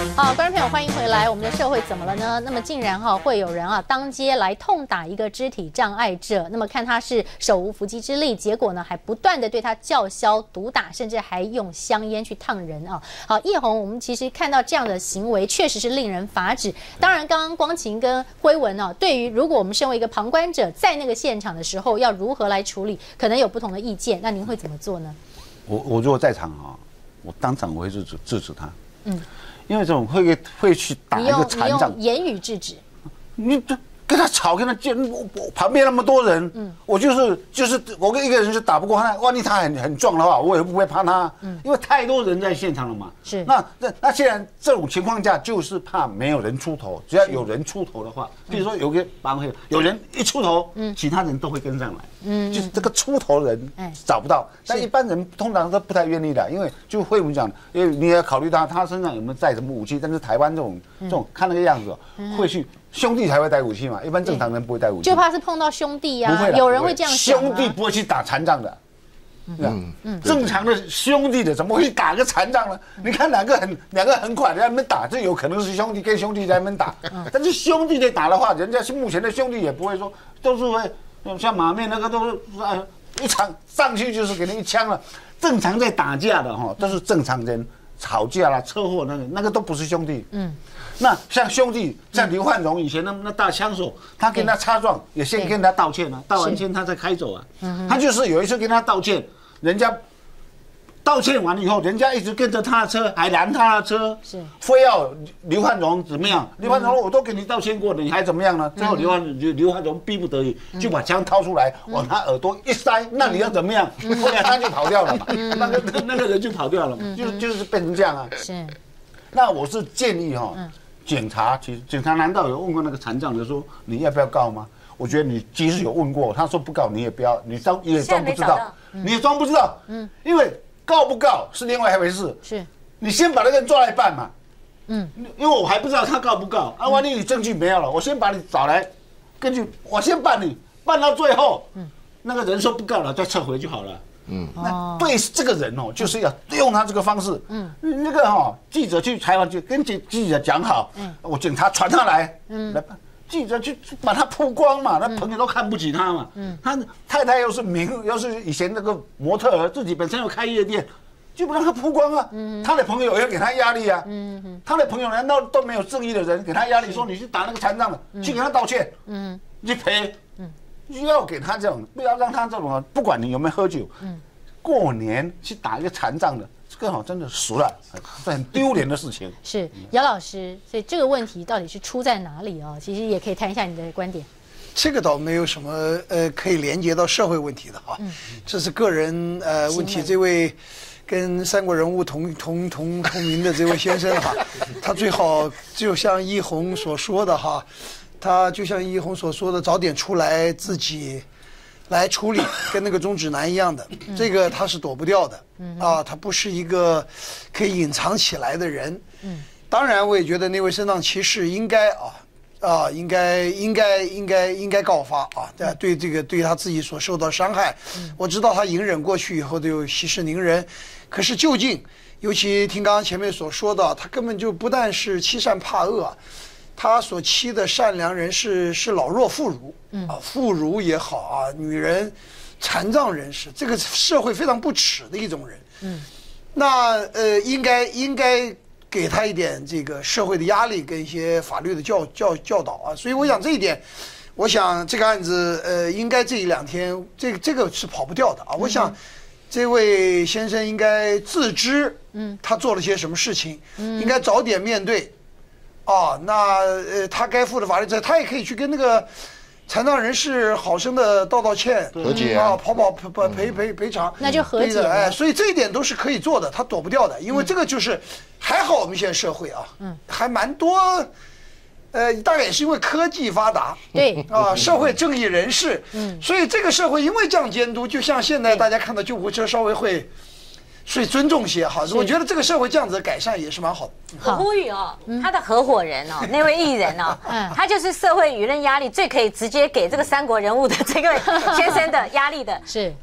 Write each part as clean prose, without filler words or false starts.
好，观众朋友，欢迎回来。我们的社会怎么了呢？那么竟然会有人当街来痛打一个肢体障碍者，那么看他是手无缚鸡之力，结果呢还不断的对他叫嚣、毒打，甚至还用香烟去烫人啊。好，叶红，我们其实看到这样的行为确实是令人发指。当然，刚刚光晴跟辉文对于如果我们身为一个旁观者，在那个现场的时候要如何来处理，可能有不同的意见。那您会怎么做呢？ 我如果在场我当场我会制止他。因为这种会去打一个残障， 你用言语制止， 你就跟他吵，跟他见，旁边那么多人，我就是我跟一个人就打不过他，万一他很壮的话，我也不会怕他，因为太多人在现场了嘛。 是。 那既然这种情况下，就是怕没有人出头，只要有人出头的话，比如说有个帮会，有人一出头，其他人都会跟上来，就是这个出头的人找不到，但一般人通常都不太愿意的，因为就会我们讲，因为你也考虑到他身上有没有带什么武器，但是台湾这种看那个样子，会去。兄弟才会带武器嘛，一般正常人不会带武器。 就怕是碰到兄弟呀，有人会这样想。 兄弟不会去打残障的，正常的兄弟的怎么会去打个残障呢？你看两个很快在那边打，这有可能是兄弟跟兄弟在那边打，但是兄弟在打的话，人家是目前的兄弟也不会说，都是会像马面那个都是一场上去就是给你一枪了。正常在打架的都是正常人，吵架啦、车祸那个都不是兄弟。那像兄弟，像刘焕荣以前那大枪手，他跟他擦撞，也先跟他道歉了，道完歉他才开走啊。他就是有一次跟他道歉，人家道歉完以后，人家一直跟着他的车，还拦他的车，非要刘焕荣怎么样？刘焕荣我都跟你道歉过了，你还怎么样呢？最后刘焕荣逼不得已就把枪掏出来，往他耳朵一塞，那你要怎么样？后来他就跑掉了嘛，那个人就跑掉了嘛，就是变成这样啊。是。那我是建议警察难道有问过那个残障的说你要不要告吗？我觉得你即使有问过，他说不告你也不要，你也装不知道，你也装不知道，因为告不告是另外一回事。是，你先把那个人抓来办嘛，因为我还不知道他告不告啊，万一你证据没有了，我先把你找来，根据我先办你，办到最后，那个人说不告了，再撤回就好了。那对这个人就是要用他这个方式。那个记者去采访，就跟记者讲好，我警察传他来，来办。记者去把他曝光嘛，那朋友都看不起他嘛。他太太又是以前那个模特儿，自己本身有开夜店，就不让他曝光啊。他的朋友要给他压力啊。他的朋友难道都没有正义的人给他压力，说你去打那个残障的，去给他道歉，去赔。要给他这种，不要让他这种不管你有没有喝酒，过年去打一个残障的，这个真的熟了，是很丢脸的事情。 是姚老师，所以这个问题到底是出在哪里其实也可以谈一下你的观点。 这个倒没有什么可以连接到社会问题的这是个人问题。这位跟三国人物同名的这位先生他最好就像一红所说的他就像一红所说的，早点出来自己来处理，跟那个钟指南一样的，这个他是躲不掉的他不是一个可以隐藏起来的人。当然，我也觉得那位身障骑士应该应该告发对这个对他自己所受到伤害，我知道他隐忍过去以后都有息事宁人，可是究竟，尤其听刚刚前面所说的，他根本就不但是欺善怕恶。他所欺的善良人士是老弱妇孺，妇孺也好女人、残障人士，这个社会非常不耻的一种人。那应该给他一点这个社会的压力跟一些法律的教导所以我想这一点，我想这个案子应该这一两天这个是跑不掉的我想这位先生应该自知他做了些什么事情，应该早点面对。那他该负的法律责任，他也可以去跟那个残障人士好生的道歉， 和解赔偿， 那就和解所以这一点都是可以做的，他躲不掉的，因为这个就是还好我们现在社会还蛮多，大概也是因为科技发达， 对社会正义人士，所以这个社会因为这样监督，就像现在大家看到救护车稍微会。所以尊重些我觉得这个社会这样子的改善也是蛮好的。 我呼吁他的合伙人那位艺人他就是社会舆论压力最可以直接给这个三国人物的这个先生的压力的。 是。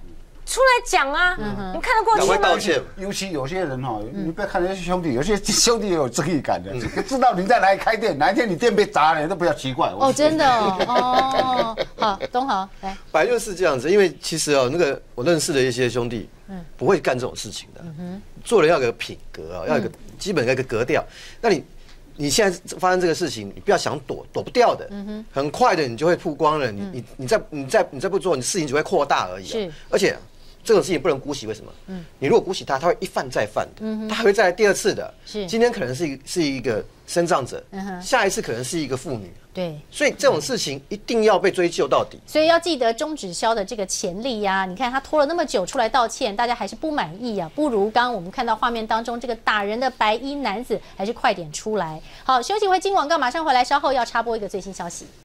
出来讲啊！你看得过去吗？ 道歉。 尤其有些人哈，你不要看那些兄弟，有些兄弟也有正义感的，知道你在哪里开店，哪一天你店被砸了，都不要奇怪。 哦，真的哦。好，东豪来。 本来就是这样子，因为其实那个我认识的一些兄弟，不会干这种事情的。做人要有个品格啊，要有个基本的一个格调。那你现在发生这个事情，你不要想躲不掉的，很快的你就会曝光了。你再不做，你事情只会扩大而已。 是， 而且这种事情不能姑息，为什么？你如果姑息他会一犯再犯的，他还会再来第二次的。 是， 今天可能是一个身障者，下一次可能是一个妇女。 对， 所以这种事情一定要被追究到底。 所以要记得钟芷霄的这个潜力呀！你看他拖了那么久出来道歉，大家还是不满意啊，不如刚刚我们看到画面当中这个打人的白衣男子，还是快点出来。好，休息回进广告，马上回来，稍后要插播一个最新消息。